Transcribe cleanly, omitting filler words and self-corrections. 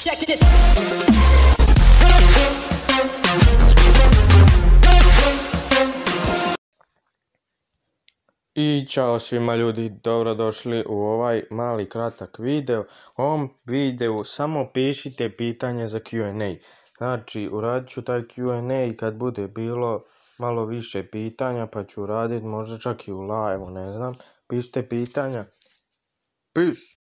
Check this. I čao svima ljudi, dobrodošli u ovaj mali kratak video. U ovom videu samo pišite pitanje za Q&A. Znači uradit ću taj Q&A kad bude bilo malo više pitanja, pa ću uraditi možda čak i u live, ne znam. Pišite pitanja. Peace.